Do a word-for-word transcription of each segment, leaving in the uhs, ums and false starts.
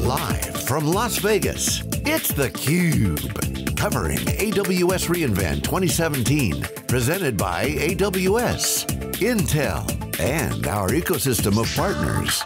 Live from Las Vegas, it's theCUBE, covering A W S reInvent twenty seventeen, presented by A W S, Intel, and our ecosystem of partners.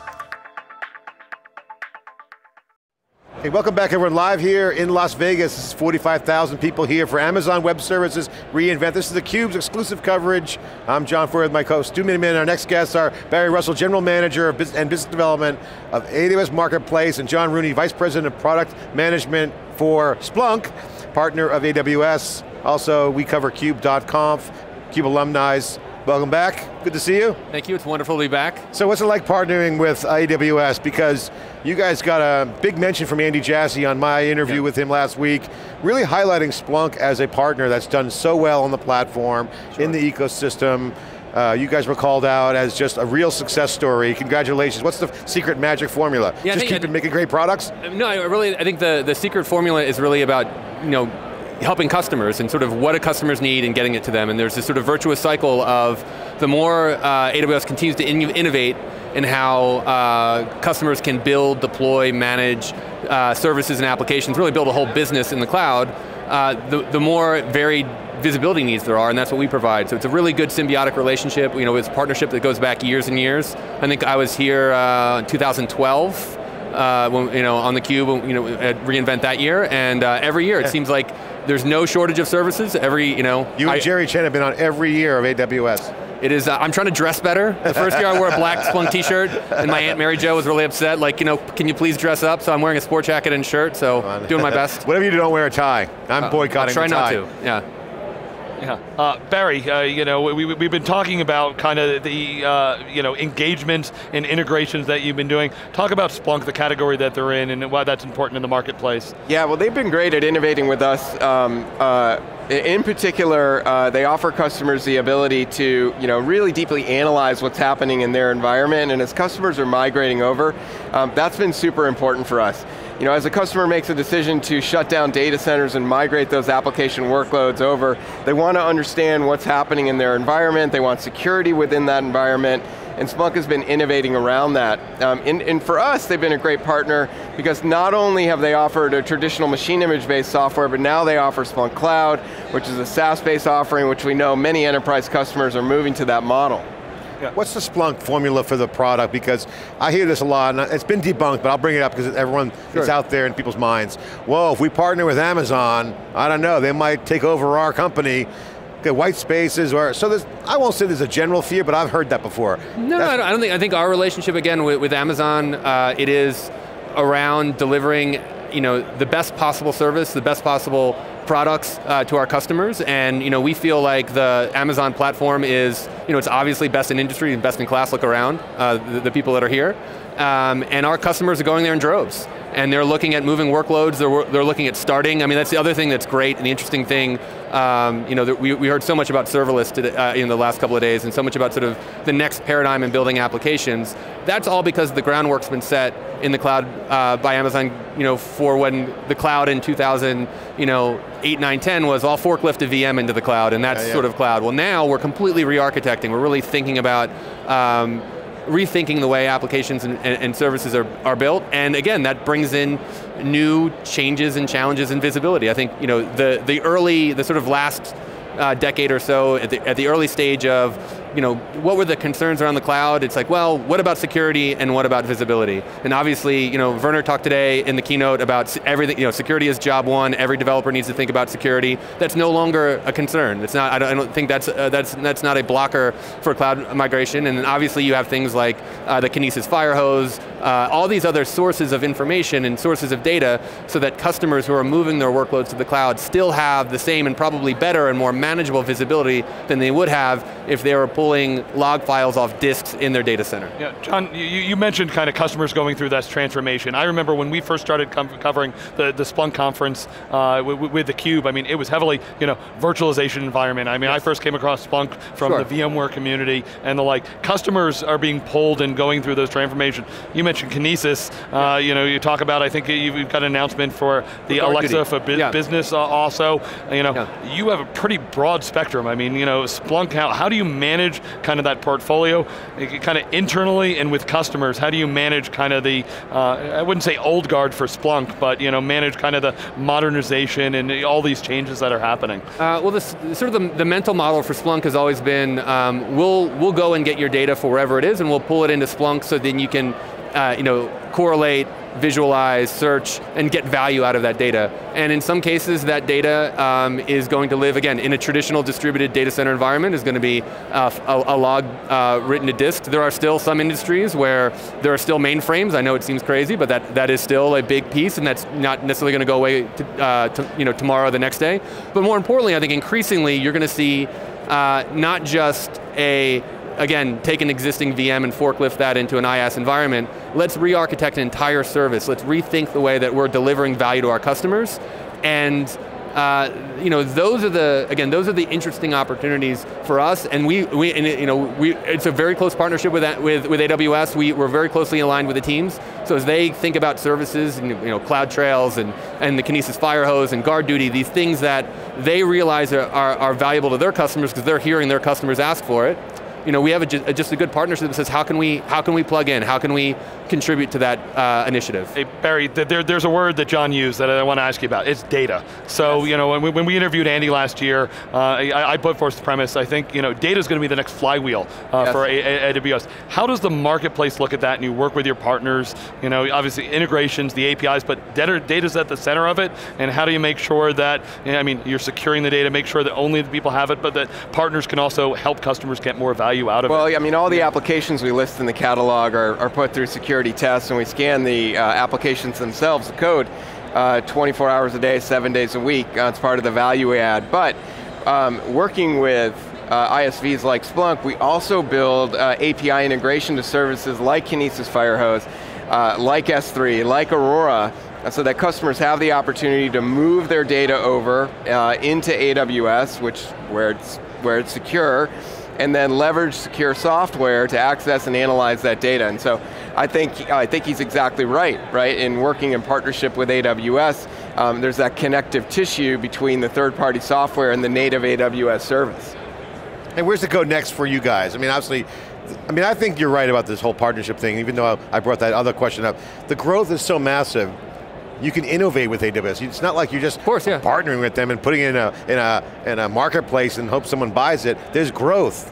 Hey, welcome back everyone, live here in Las Vegas. This is forty-five thousand people here for Amazon Web Services reInvent. This is theCUBE's exclusive coverage. I'm John Furrier with my co-host Stu Miniman. Our next guests are Barry Russell, General Manager of Business and Business Development of A W S Marketplace, and John Rooney, Vice President of Product Management for Splunk, partner of A W S. Also, we cover CUBE dot conf, CUBE alumni. Welcome back, good to see you. Thank you, it's wonderful to be back. So what's it like partnering with A W S? Because you guys got a big mention from Andy Jassy on my interview yeah. with him last week, really highlighting Splunk as a partner that's done so well on the platform, sure. in the ecosystem. Uh, you guys were called out as just a real success story. Congratulations. What's the secret magic formula? Yeah, just keep making great products? No, I really, I think the, the secret formula is really about, you know, helping customers and sort of what do customers need and getting it to them. And there's this sort of virtuous cycle of the more uh, A W S continues to in innovate in how uh, customers can build, deploy, manage uh, services and applications, really build a whole business in the cloud, uh, the, the more varied visibility needs there are, and that's what we provide. So it's a really good symbiotic relationship. You know, it's a partnership that goes back years and years. I think I was here uh, in two thousand twelve, uh, when, you know, on theCUBE, you know, at reInvent that year, and uh, every year it seems like there's no shortage of services. Every, you know, you and I, Jerry Chen have been on every year of A W S. It is, uh, I'm trying to dress better. The first year I wore a black Splunk t-shirt, and my Aunt Mary Jo was really upset, like, you know, can you please dress up? So I'm wearing a sport jacket and shirt, so doing my best. Whatever you do, don't wear a tie. I'm uh, boycotting I'll try the tie. not to, yeah. Yeah, uh, Barry, uh, you know, we, we've been talking about kind of the, uh, you know, engagement and integrations that you've been doing. Talk about Splunk, the category that they're in, and why that's important in the marketplace. Yeah, well, they've been great at innovating with us. Um, uh, in particular, uh, they offer customers the ability to, you know, really deeply analyze what's happening in their environment, and as customers are migrating over, um, that's been super important for us. You know, as a customer makes a decision to shut down data centers and migrate those application workloads over, they want to understand what's happening in their environment, they want security within that environment, and Splunk has been innovating around that. Um, and, and for us, they've been a great partner because not only have they offered a traditional machine image-based software, but now they offer Splunk Cloud, which is a SaaS-based offering, which we know many enterprise customers are moving to that model. Yeah. What's the Splunk formula for the product? Because I hear this a lot, and it's been debunked, but I'll bring it up because everyone sure. is out there in people's minds. Whoa, if we partner with Amazon, I don't know, they might take over our company, get white spaces, or, so there's, I won't say there's a general fear, but I've heard that before. No, That's, I don't think, I think our relationship, again, with, with Amazon, uh, it is around delivering, you know, the best possible service, the best possible products uh, to our customers, and you know, we feel like the Amazon platform is, you know, it's obviously best in industry and best in class. Look around, uh, the, the people that are here. Um, and our customers are going there in droves. And they're looking at moving workloads, they're, they're looking at starting. I mean, that's the other thing that's great, and the interesting thing, um, you know, we, we heard so much about serverless today, uh, in the last couple of days, and so much about sort of the next paradigm in building applications. That's all because the groundwork's been set in the cloud uh, by Amazon, you know, for when the cloud in two thousand, you know, eight, nine, ten was all forklift a V M into the cloud, and that's yeah, yeah. sort of cloud. Well, now we're completely re-architecting. We're really thinking about um, rethinking the way applications and, and, and services are, are built, and again, that brings in new changes and challenges in visibility. I think, you know, the, the early, the sort of last uh, decade or so, at the, at the early stage of, you know, what were the concerns around the cloud? It's like, well, what about security and what about visibility? And obviously, you know, Werner talked today in the keynote about everything, you know, security is job one, every developer needs to think about security. That's no longer a concern. It's not, I don't, I don't think that's, uh, that's, that's not a blocker for cloud migration, and then obviously you have things like uh, the Kinesis Firehose, uh, all these other sources of information and sources of data so that customers who are moving their workloads to the cloud still have the same and probably better and more manageable visibility than they would have if they were pulling log files off disks in their data center. Yeah, John, you, you mentioned kind of customers going through that transformation. I remember when we first started covering the, the Splunk conference uh, with, with theCUBE, I mean, it was heavily, you know, virtualization environment. I mean, yes. I first came across Splunk from sure. the VMware community and the like. Customers are being pulled and going through those transformations. You mentioned mentioned Kinesis. Uh, you know, you talk about, I think you've got an announcement for the for Alexa for bu yeah. business uh, also. You know, yeah. you have a pretty broad spectrum. I mean, you know, Splunk, how, how do you manage kind of that portfolio, kind of internally and with customers? How do you manage kind of the, uh, I wouldn't say old guard for Splunk, but you know, manage kind of the modernization and all these changes that are happening? Uh, well, this, sort of the, the mental model for Splunk has always been, um, we'll, we'll go and get your data for wherever it is, and we'll pull it into Splunk so then you can uh, you know, correlate, visualize, search, and get value out of that data. And in some cases, that data um, is going to live, again, in a traditional distributed data center environment, is going to be uh, a, a log uh, written to disk. There are still some industries where there are still mainframes. I know it seems crazy, but that, that is still a big piece, and that's not necessarily going to go away to, uh, to, you know, tomorrow or the next day. But more importantly, I think increasingly, you're going to see uh, not just a again, take an existing V M and forklift that into an IaaS environment. Let's re-architect an entire service. Let's rethink the way that we're delivering value to our customers. And uh, you know, those are the, again, those are the interesting opportunities for us. And we, we and it, you know, we, it's a very close partnership with, with, with A W S. We, we're very closely aligned with the teams. So as they think about services, and, you know, CloudTrails and, and the Kinesis Firehose and GuardDuty, these things that they realize are, are, are valuable to their customers because they're hearing their customers ask for it. You know, we have a, just a good partnership that says, how can we, how can we plug in? How can we contribute to that uh, initiative? Hey, Barry, there, there's a word that John used that I want to ask you about. It's data. So, yes. you know, when we, when we interviewed Andy last year, uh, I, I put forth the premise, I think, you know, data is going to be the next flywheel uh, yes. for A A W S. How does the marketplace look at that, and you work with your partners? You know, obviously integrations, the A P Is, but data, data's at the center of it, and how do you make sure that, you know, I mean, you're securing the data, make sure that only the people have it, but that partners can also help customers get more value out of well, it? Well, I mean, all the applications we list in the catalog are, are put through security tests, and we scan the uh, applications themselves, the code, uh, twenty-four hours a day, seven days a week. Uh, it's part of the value add. But um, working with uh, I S Vs like Splunk, we also build uh, A P I integration to services like Kinesis Firehose, uh, like S three, like Aurora, so that customers have the opportunity to move their data over uh, into A W S, which where it's where it's secure, and then leverage secure software to access and analyze that data. And so I think I think he's exactly right, right? In working in partnership with A W S, um, there's that connective tissue between the third-party software and the native A W S service. And where's the go next for you guys? I mean, obviously, I mean, I think you're right about this whole partnership thing, even though I brought that other question up. The growth is so massive, you can innovate with A W S. It's not like you're just of course, yeah. partnering with them and putting it in a, in, a, in a marketplace and hope someone buys it. There's growth.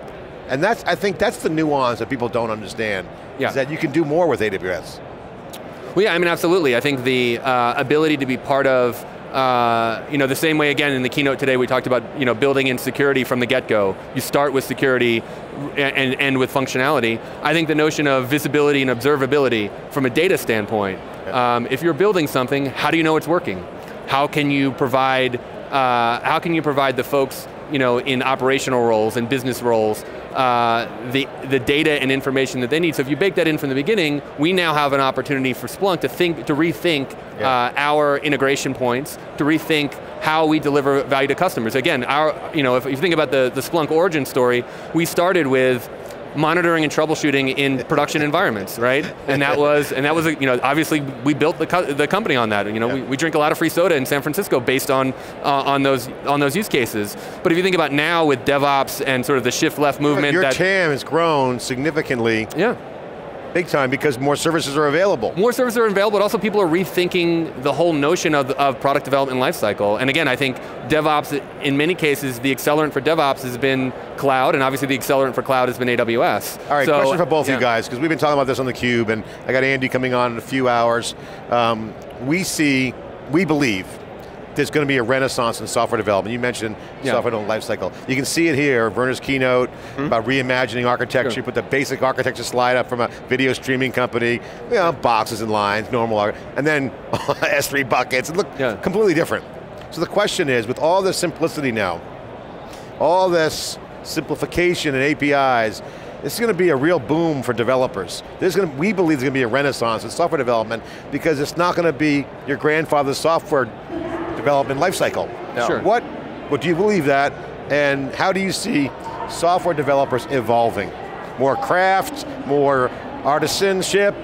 And that's, I think that's the nuance that people don't understand, yeah. is that you can do more with A W S. Well, yeah, I mean, absolutely. I think the uh, ability to be part of, uh, you know, the same way, again, in the keynote today, we talked about, you know, building in security from the get-go. You start with security and, and end with functionality. I think the notion of visibility and observability from a data standpoint, yeah. um, if you're building something, how do you know it's working? How can you provide, uh, how can you provide the folks, you know, in operational roles and business roles, uh, the, the data and information that they need. So if you bake that in from the beginning, we now have an opportunity for Splunk to think, to rethink yeah. uh, our integration points, to rethink how we deliver value to customers. Again, our, you know, if you think about the, the Splunk origin story, we started with monitoring and troubleshooting in production environments, right? And that was, and that was, you know, obviously we built the co the company on that. You know, yeah. we, we drink a lot of free soda in San Francisco based on uh, on those on those use cases. But if you think about now with DevOps and sort of the shift left movement, your that, T A M has grown significantly. Yeah. Big time, because more services are available. More services are available, but also people are rethinking the whole notion of, of product development lifecycle. And again, I think DevOps, in many cases, the accelerant for DevOps has been cloud, and obviously the accelerant for cloud has been A W S. All right, so, question for both yeah. of you guys, because we've been talking about this on theCUBE, and I got Andy coming on in a few hours. Um, we see, we believe, there's going to be a renaissance in software development. You mentioned yeah. software development lifecycle. You can see it here, Werner's keynote, mm-hmm. about reimagining architecture. Sure. Put the basic architecture slide up from a video streaming company, you know, boxes and lines, normal, and then S three buckets, it looked yeah. completely different. So the question is, with all this simplicity now, all this simplification and A P Is, this is going to be a real boom for developers. There's going to, we believe there's going to be a renaissance in software development, because it's not going to be your grandfather's software development lifecycle. Now, sure. what, what do you believe that, and how do you see software developers evolving? More craft, more artisanship?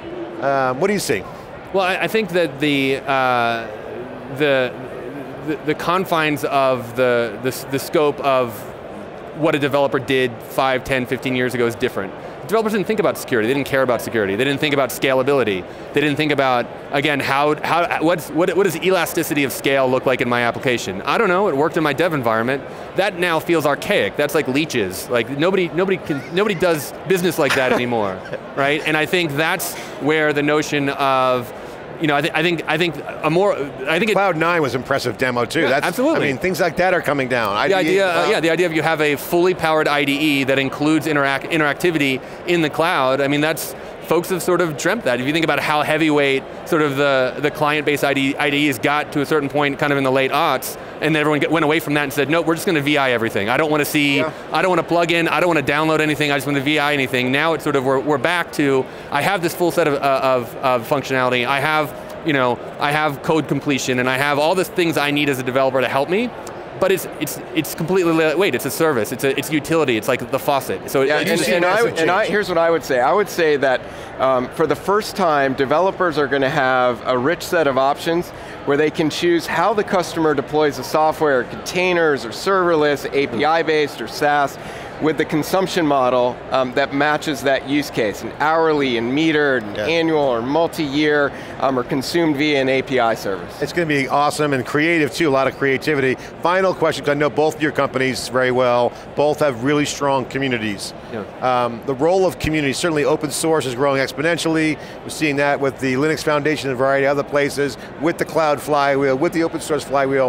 Um, what do you see? Well, I, I think that the, uh, the, the, the confines of the, the, the scope of what a developer did five, ten, fifteen years ago is different. Developers didn't think about security, they didn't care about security, they didn't think about scalability, they didn't think about, again, how, how what's, what, what does elasticity of scale look like in my application? I don't know, it worked in my dev environment. That now feels archaic, that's like leeches. Like nobody, nobody, can, nobody does business like that anymore, right? And I think that's where the notion of, you know, I, th I think I think a more I think Cloud nine was impressive demo too. Yeah, That's, absolutely. I mean, things like that are coming down. The I D E, idea, uh, well, yeah, the idea of you have a fully powered I D E that includes interact interactivity in the cloud. I mean, that's folks have sort of dreamt that. If you think about how heavyweight sort of the the client-based I D Es got to a certain point, kind of in the late aughts, and then everyone get, went away from that and said, no, we're just going to V I everything. I don't want to see, yeah. I don't want to plug in, I don't want to download anything, I just want to V I anything. Now it's sort of, we're, we're back to, I have this full set of, of, of functionality, I have, you know, I have code completion, and I have all the things I need as a developer to help me, but it's it's it's completely lightweight. It's a service. It's a it's utility. It's like the faucet. So yeah, it, and, and, I, and I, here's what I would say. I would say that um, for the first time, developers are going to have a rich set of options where they can choose how the customer deploys the software, containers or serverless, A P I-based or SaaS, with the consumption model um, that matches that use case, an hourly and metered, and yeah. annual or multi-year, um, or consumed via an A P I service. It's going to be awesome and creative too, a lot of creativity. Final question, because I know both your companies very well, both have really strong communities. Yeah. Um, the role of community, certainly open source is growing exponentially. We're seeing that with the Linux Foundation and a variety of other places, with the cloud flywheel, with the open source flywheel.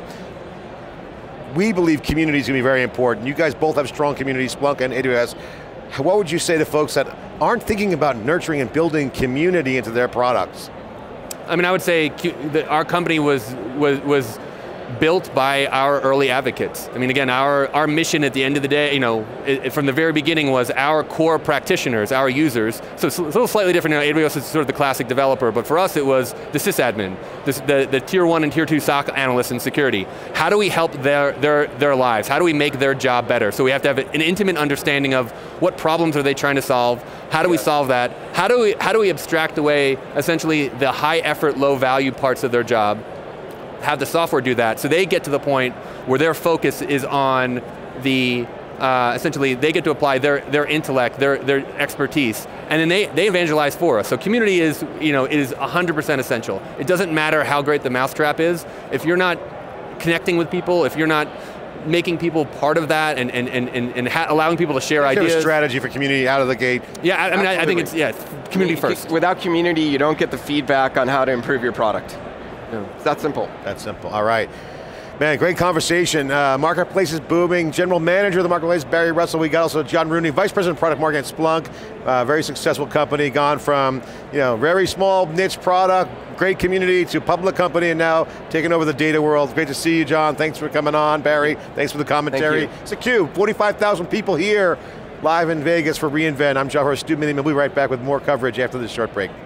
We believe community is going to be very important. You guys both have strong communities, Splunk and A W S. What would you say to folks that aren't thinking about nurturing and building community into their products? I mean, I would say that our company was, was, was built by our early advocates. I mean, again, our, our mission at the end of the day, you know, it, from the very beginning was our core practitioners, our users. So it's a little slightly different now. A W S is sort of the classic developer, but for us it was the sysadmin, the, the, the tier one and tier two S O C analysts in security. How do we help their, their, their lives? How do we make their job better? So we have to have an intimate understanding of what problems are they trying to solve, how do we solve that, how do we, how do we abstract away essentially the high effort, low value parts of their job, have the software do that, so they get to the point where their focus is on the, uh, essentially they get to apply their, their intellect, their, their expertise, and then they, they evangelize for us. So community is, you know, is one hundred percent essential. It doesn't matter how great the mousetrap is, if you're not connecting with people, if you're not making people part of that and, and, and, and ha allowing people to share Is ideas. there a strategy for community out of the gate? Yeah, I, I mean, I, I think it's, yeah, community first. Without community, you don't get the feedback on how to improve your product. No. It's that simple. That's simple, all right. Man, great conversation. Uh, marketplace is booming. General Manager of the Marketplace, Barry Russell. We got also John Rooney, Vice President of Product Marketing at Splunk. Uh, very successful company, gone from you know very small niche product, great community, to public company, and now taking over the data world. Great to see you, John. Thanks for coming on. Barry, thanks for the commentary. It's theCUBE, forty-five thousand people here, live in Vegas for reInvent. I'm John Furrier, Stu Miniman. We'll be right back with more coverage after this short break.